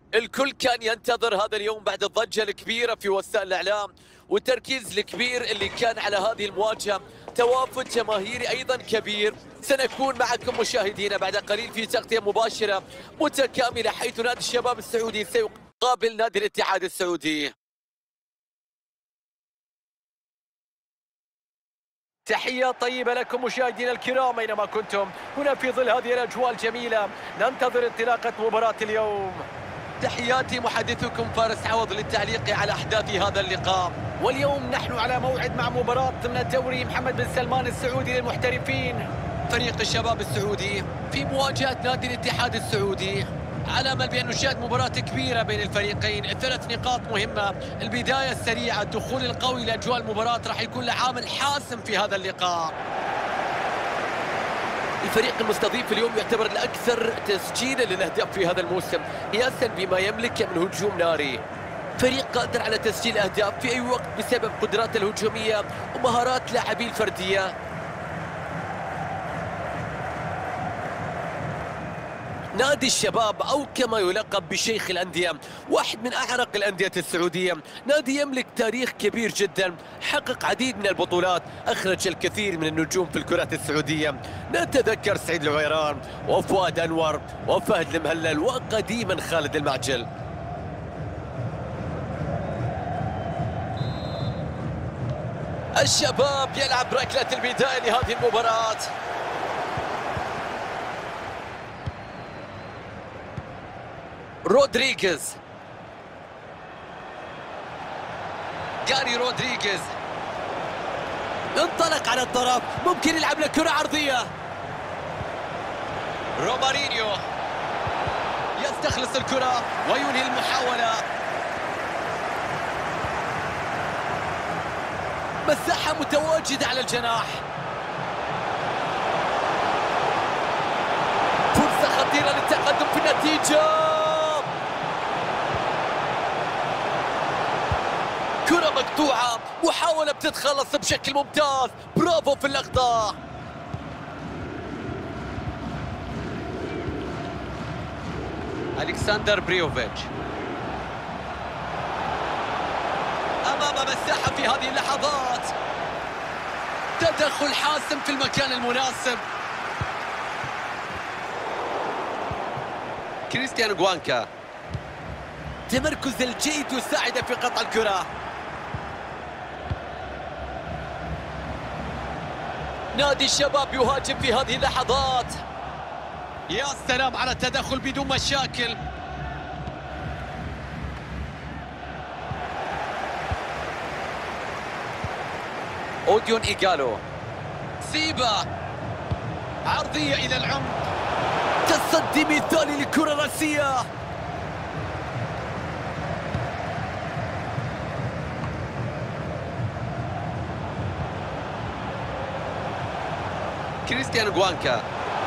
الكل كان ينتظر هذا اليوم بعد الضجة الكبيرة في وسائل الإعلام والتركيز الكبير اللي كان على هذه المواجهة. توافد جماهيري أيضا كبير. سنكون معكم مشاهدينا بعد قليل في تغطية مباشرة متكاملة، حيث نادي الشباب السعودي سيقابل نادي الاتحاد السعودي. تحية طيبة لكم مشاهدينا الكرام أينما كنتم. هنا في ظل هذه الأجواء الجميلة ننتظر انطلاقة مباراة اليوم. تحياتي محدثكم فارس عوض للتعليق على أحداث هذا اللقاء. واليوم نحن على موعد مع مباراة ضمن الدوري محمد بن سلمان السعودي للمحترفين. فريق الشباب السعودي في مواجهة نادي الاتحاد السعودي. على امل بان نشاهد مباراة كبيرة بين الفريقين. 3 نقاط مهمة، البداية السريعة، الدخول القوي لاجواء المباراة راح يكون له عامل حاسم في هذا اللقاء. الفريق المستضيف اليوم يعتبر الأكثر تسجيلا للأهداف في هذا الموسم قياسا بما يملك من هجوم ناري. فريق قادر على تسجيل أهداف في أي وقت بسبب قدراته الهجومية ومهارات لاعبيه الفردية. نادي الشباب أو كما يلقب بشيخ الأندية، واحد من أعرق الأندية السعودية، نادي يملك تاريخ كبير جدا، حقق عديد من البطولات، أخرج الكثير من النجوم في الكرة السعودية. نتذكر سعيد العويران وفؤاد أنور وفهد المهلل وقديما خالد المعجل. الشباب يلعب ركلة البداية لهذه المباراة. رودريغيز، جاري رودريغيز انطلق على الطرف، ممكن يلعب له كرة عرضية. رومارينيو يستخلص الكرة وينهي المحاولة. مساحة متواجدة على الجناح، فرصة خطيرة للتقدم في النتيجة. كرة مقطوعة، محاولة بتتخلص بشكل ممتاز، برافو في اللقطة. ألكسندر بريوفيتش أمام مساحة في هذه اللحظات، تدخل حاسم في المكان المناسب. كريستيان غوانكا، تمركز الجيد يساعد في قطع الكرة. نادي الشباب يهاجم في هذه اللحظات. يا سلام على التدخل بدون مشاكل. أوديون إيغالو، سيبا، عرضية إلى العمق، تصدي مثالي للكرة الرأسية. كريستيان غوانكا،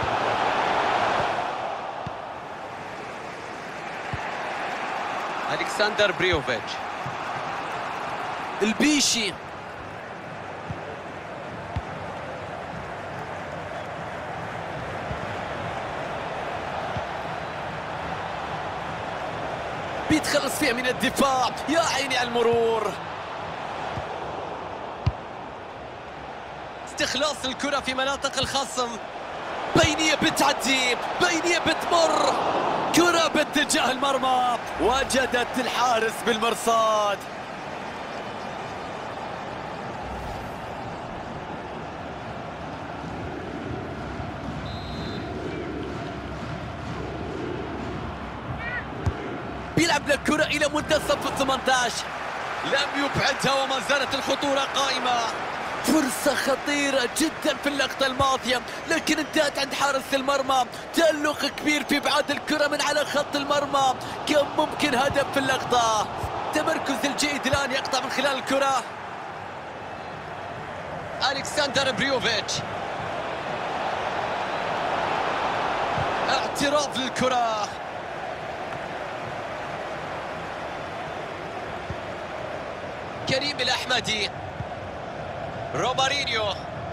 ألكسندر بريوفيتش، البيشي، بيتخلص فيها من الدفاع، يا عيني على المرور. استخلاص الكرة في مناطق الخصم، بينية بتعدي، بينية بتمر، كرة باتجاه المرمى، وجدت الحارس بالمرصاد. بيلعب للكرة إلى منتصف ال 18، لم يبعدها وما زالت الخطورة قائمة. فرصة خطيرة جدا في اللقطة الماضية، لكن انتهت عند حارس المرمى. تألق كبير في إبعاد الكرة من على خط المرمى، كان ممكن هدف في اللقطة. تمركز الجيد الآن يقطع من خلال الكرة. ألكسندر بريوفيتش، اعتراض للكرة. كريم الأحمدي، رومارينيو،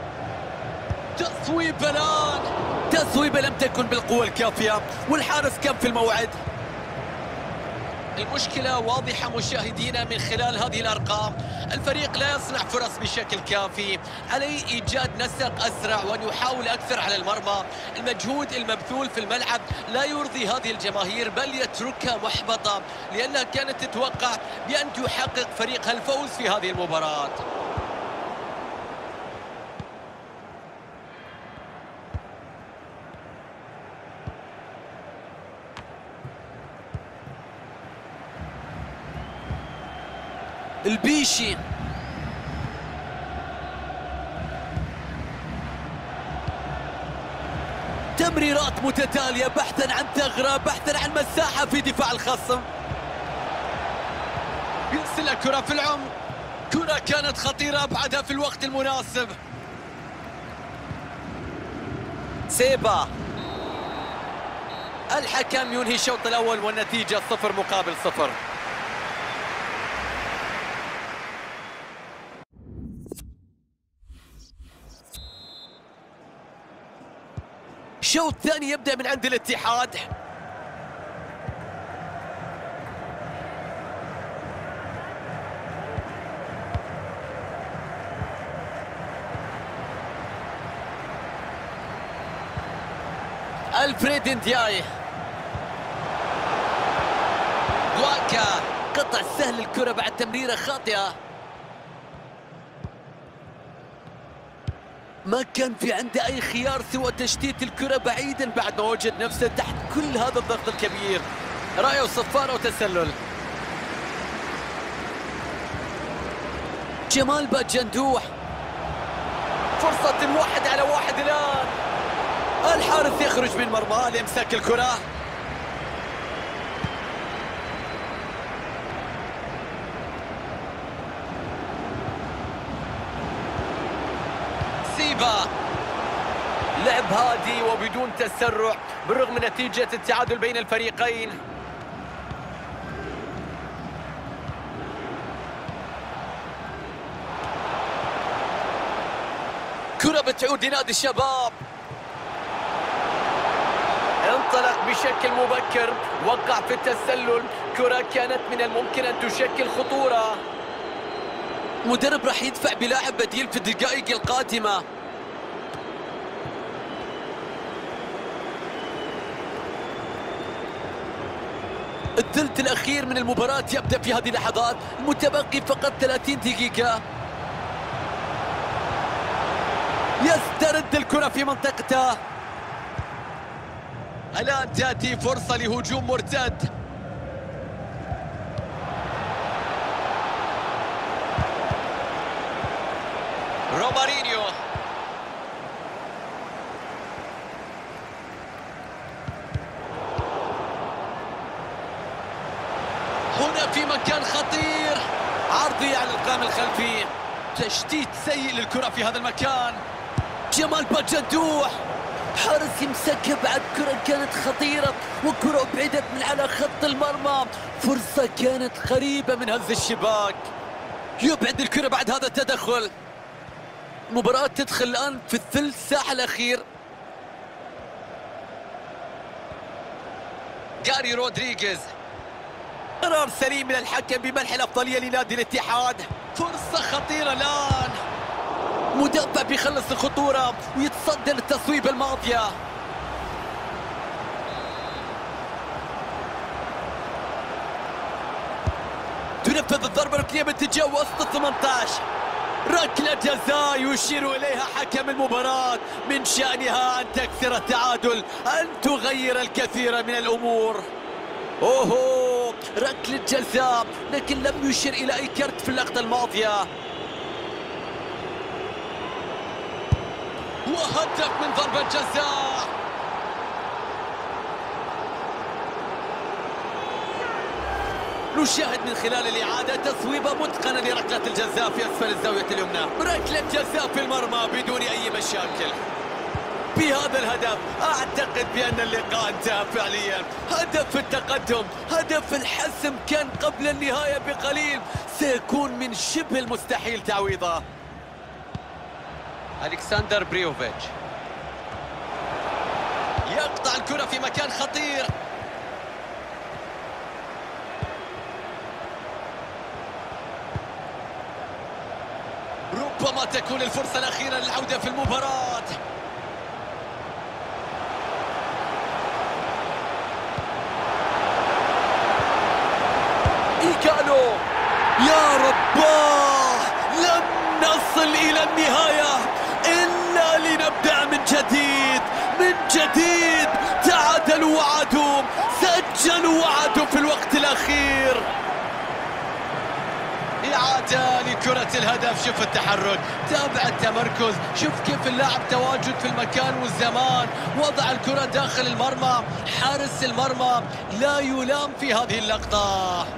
تصويبة الآن، تصويبة لم تكن بالقوة الكافية والحارس كان في الموعد. المشكلة واضحة مشاهدينا من خلال هذه الأرقام. الفريق لا يصنع فرص بشكل كافي، عليه إيجاد نسق أسرع وأن يحاول أكثر على المرمى. المجهود المبذول في الملعب لا يرضي هذه الجماهير، بل يتركها محبطة، لأنها كانت تتوقع بأن يحقق فريقها الفوز في هذه المباراة. البيشي تمريرات متتالية بحثا عن ثغرة، بحثا عن مساحة في دفاع الخصم. يرسل الكرة في العمق، كرة كانت خطيرة أبعدها في الوقت المناسب. سيبا الحكم ينهي الشوط الأول والنتيجة 0-0. شوط ثاني يبدأ من عند الاتحاد. ألفريد اندياي، واكا قطع سهل الكرة بعد تمريرة خاطئة. ما كان في عنده أي خيار سوى تشتيت الكرة بعيدا بعد ما وجد نفسه تحت كل هذا الضغط الكبير. رأيه وصفارة وتسلل. جمال باجندوح، فرصة 1-على-1 الآن. الحارس يخرج من مرماه لإمساك الكرة. سيبا لعب هادي وبدون تسرع بالرغم من نتيجة التعادل بين الفريقين. كرة بتعود لنادي الشباب. انطلق بشكل مبكر، وقع في التسلل. كرة كانت من الممكن أن تشكل خطورة. المدرب راح يدفع بلاعب بديل في الدقائق القادمة. الثلث الأخير من المباراة يبدأ في هذه اللحظات، المتبقي فقط 30 دقيقة. يسترد الكرة في منطقته. الآن تأتي فرصة لهجوم مرتد. رومارينيو، هنا في مكان خطير، عرضية على القائم الخلفي. تشتيت سيء للكرة في هذا المكان. جمال باجندوح، حارس يمسكها بعد كرة كانت خطيرة، وكرة أبعدت من على خط المرمى. فرصة كانت قريبة من هز الشباك. يبعد الكرة بعد هذا التدخل. المباراة تدخل الآن في الثلث ساعة الأخير. جاري رودريغيز، قرار سليم من الحكم بمنح الأفضلية لنادي الاتحاد. فرصة خطيرة الآن، مدافع بيخلص الخطورة ويتصدى للتصويبة الماضية. تنفذ الضربة الركنية باتجاه وسط 18. ركلة جزاء يشير إليها حكم المباراة، من شأنها أن تكسر التعادل، أن تغير الكثير من الأمور. أوهو، ركلة جزاء، لكن لم يشير إلى أي كرت في اللقطة الماضية. وهدف من ضربة جزاء. نشاهد من خلال الإعادة تصويبة متقنة لركلة الجزاء في أسفل الزاوية اليمنى. ركلة جزاء في المرمى بدون أي مشاكل. بهذا الهدف أعتقد بأن اللقاء انتهى فعليا. هدف التقدم، هدف الحسم كان قبل النهاية بقليل، سيكون من شبه المستحيل تعويضه. ألكسندر بريوفيتش يقطع الكرة في مكان خطير. تكون الفرصة الأخيرة للعودة في المباراة. إيكانو، يا رباه، لم نصل إلى النهاية إلا لنبدأ من جديد. من جديد تعادلوا وعادوا، سجلوا وعادوا في الوقت الأخير. إعادة لكرة الهدف. شوف التحرك، تابع التمركز، شوف كيف اللاعب تواجد في المكان والزمان، وضع الكرة داخل المرمى. حارس المرمى لا يلام في هذه اللقطة.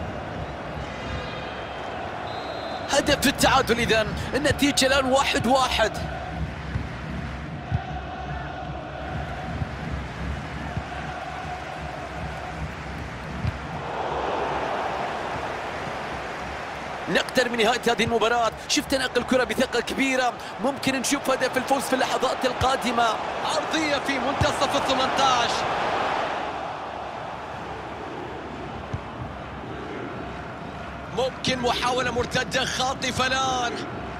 هدف التعادل إذن، النتيجة الآن 1-1. نقترب من نهاية هذه المباراة. شفت نقل الكرة بثقة كبيرة، ممكن نشوف هدف الفوز في اللحظات القادمة. عرضية في منتصف ال 18. ممكن محاولة مرتدة خاطفة الآن.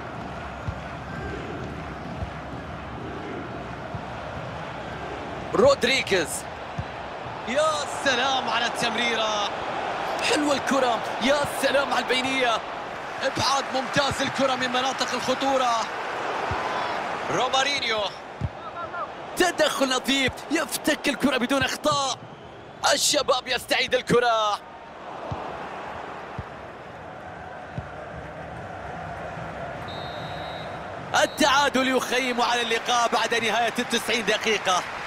رودريغيز، يا سلام على التمريرة، حلوة الكرة، يا سلام على البينية، ابعاد ممتاز الكرة من مناطق الخطورة. رومارينيو، تدخل لطيف، يفتك الكرة بدون اخطاء. الشباب يستعيد الكرة. التعادل يخيم على اللقاء بعد نهاية 90 دقيقة.